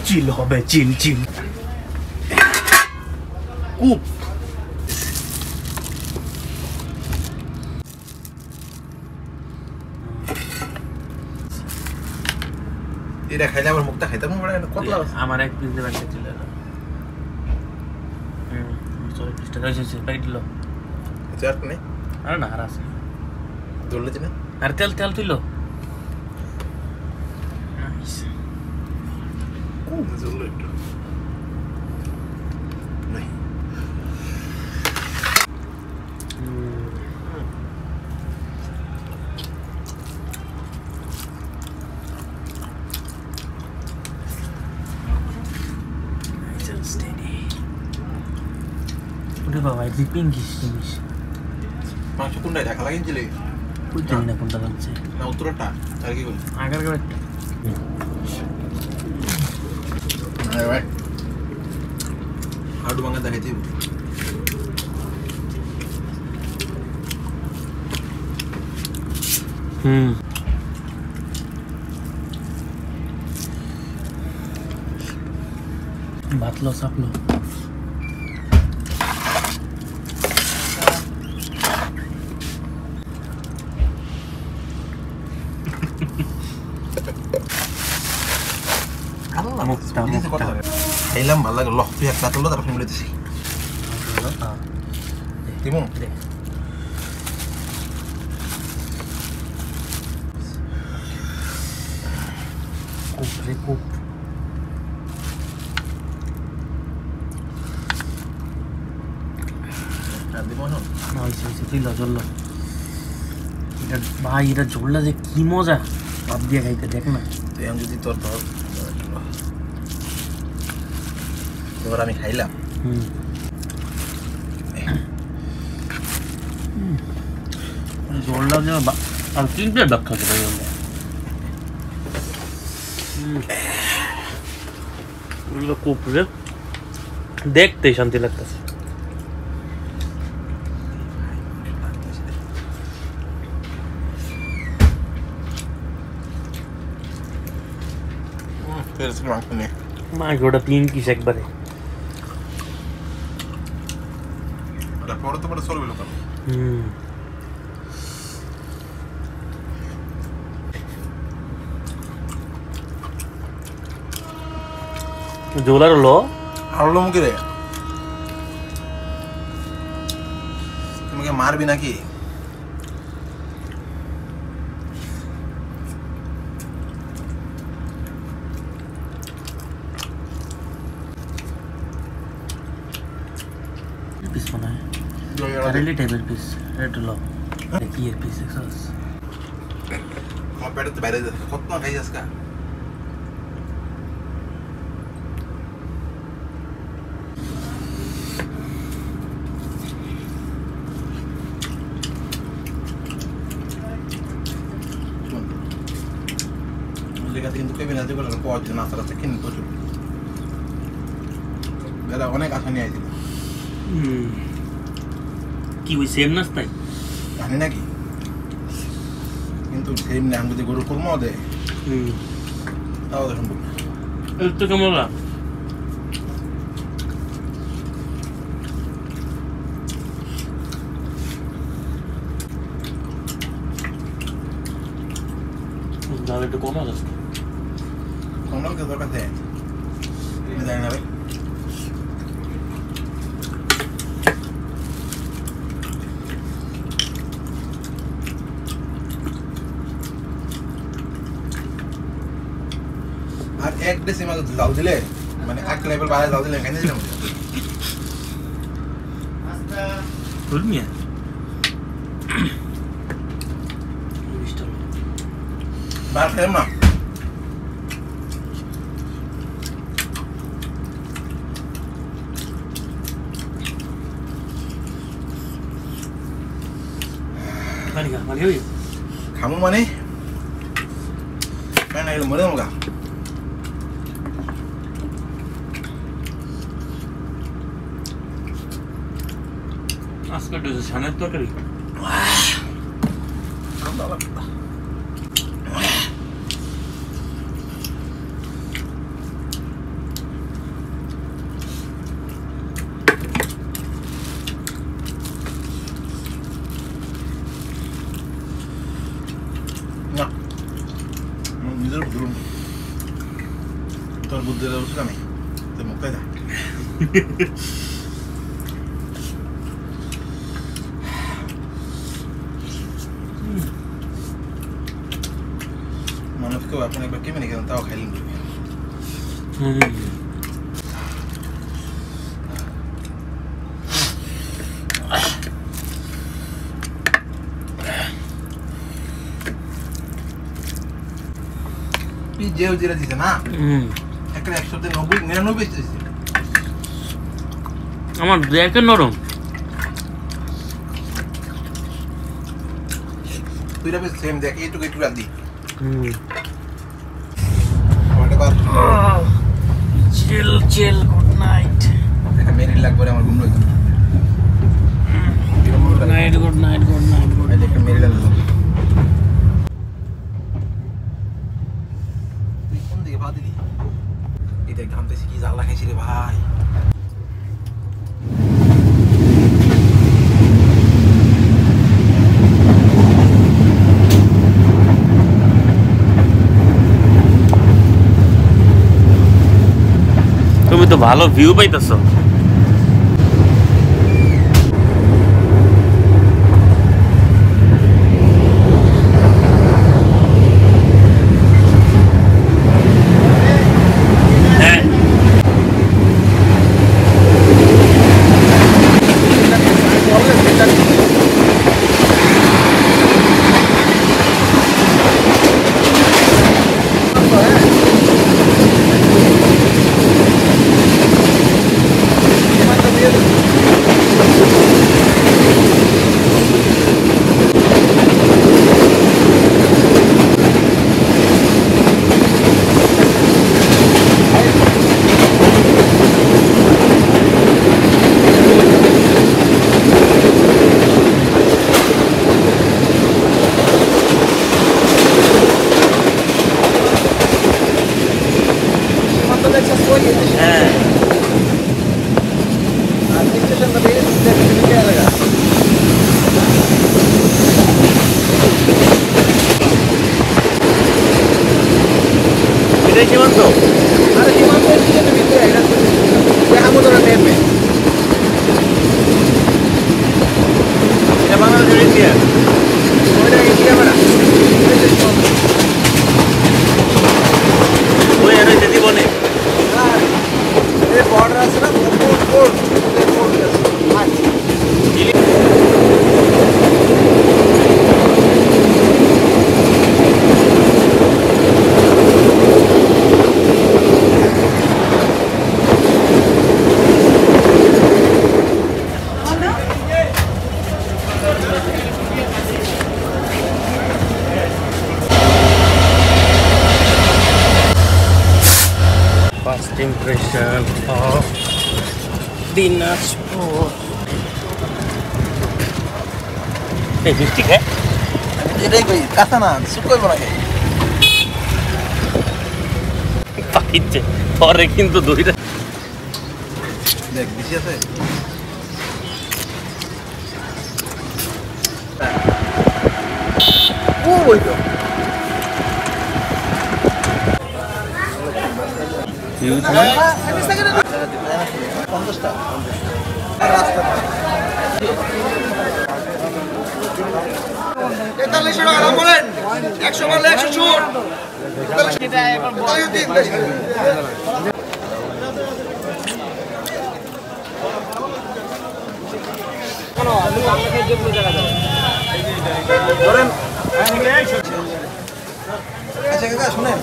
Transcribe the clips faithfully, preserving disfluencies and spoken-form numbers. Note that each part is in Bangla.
চিল হবে চিল চিল কুপ এটা খাইলে আমার মুখটা খাইতে মন পড়ে না কত আমার এক পিস দেবেন ছিল হুম সরি পিসটা হইছে প্যাকেট দিলো চাট নেই আরে না আর আছে দৌড়লে না আর তেল তেল তুইলো নাইস কোন দৌড়লে একটু নাই udah bawa itu pinggis pinggis masuk pun dah kalau lagi jelek udah ini pun dalam sih nah utur apa lagi gol agar kau ayo baik aduh banget dah itu hmm बात लो सब लो Hilang malah loh pihak satu lo terus mulai sih. Timung. Kup, kup. Nanti mana? Nah, isi isi tu lah jollo. Ida, bah, ida jolla je kimo ja. Ab dia kaita dekh na. Tu yang jadi tor tor. এবার আমি খাইলাম হুম জলটা যে আর তিন প্লেট ভাত খাচ্ছে ভাই ওগুলো কুপড়ে দেখতেই শান্তি লাগতেছে মাকে ওটা পিঙ্কিশ একবারে পরে তো পরে সরবে লোক হুম জোলার হলো আরলো মুখে রে তোমাকে মারবি নাকি পিস মনে হয় কারেলি টাইপের পিস এটা লো কি এর পিস এক্সাস আমার পেটে বাইরে কত না খাই আজকে লেখাতে কিন্তু কেবিন আছে বলে পাওয়ার জন্য আস্তে আস্তে কিনে প্রচুর বেলা অনেক আশা নিয়ে আইছিল হুম কি ওই সেম নাস্তাই জানি নাকি কিন্তু সেম না আমি যদি গরু কুরমা দেয় হুম তাও তো সম্ভব না এর তো কেমন লাগ দাঁড়ে একটু কমা যাচ্ছে কমল কে দরকার আছে আমি জানি না ভাই আর এক ডেসি মাছ জাল দিলে মানে এক লেভেল বাড়ায় জাল দিলে কেন দিলাম আচ্ছা ফুলমিয়া বার খেলাম না kamu mana? Mana yang mana muka? Askar dosa sana tu kali. Wah, kamu tak apa? নিজের ধরুন তোর বুদ্ধি দেওয়া নেই তো মুক্তাই দা মানুষকেও আপনি একবার কেমন খেলেন তাও খাইলেন যেও যেটা দিছে না একটা একশোতে নব্বই নিরানব্বই দিছে আমার দেখে নরম তুই না বেশ সেম দেখ এইটুকু একটু রাখ দি চিল চিল গুড নাইট একটা মেরিল লাগবে আমার ঘুম লাগবে good night good night good night good night একটা মেরিল লাগবে তুই কোন দিকে পা দিলি এই দেখ ঘামতেছি কি জাল লাগাইছি রে ভাই তুমি তো ভালো ভিউ পাইতেছো সীমান্ত আরে সীমান্ত ভিতরে এটা দেখাবো তোরা নেমে এটা বাংলাদেশের ইন্ডিয়া ওইটা ইন্ডিয়া মানে ওই আর ওই জীবনে হ্যাঁ এই বর্ডার আছে না কোড কোড কোড আছে First impression of Dijnajpur. Hey, মিষ্টি খায়? এটাই কই কাঁচা না শুকোই বনা খাই পাকিচ্ছে পরে কিন্তু দইটা দেখ বেশি আছে ও ওই তো হিউজ না পঞ্চাশ টাকা রাস্তা তেতাল্লিশ টাকা দাম বলেন একশো বললে একশো চুর ধরেন আচ্ছা কাকা শুনেন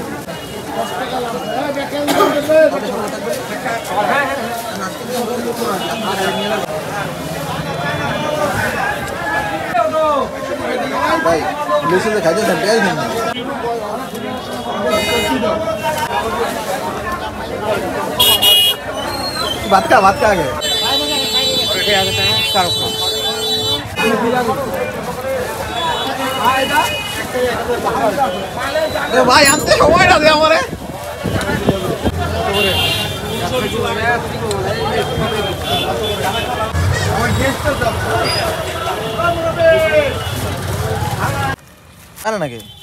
ভাই লিসে খাইতে দেন পেঁয়াজ দেন ভাত খা ভাত খা আগে ভাই আনতে সময় না দে আমারে আরে নাকি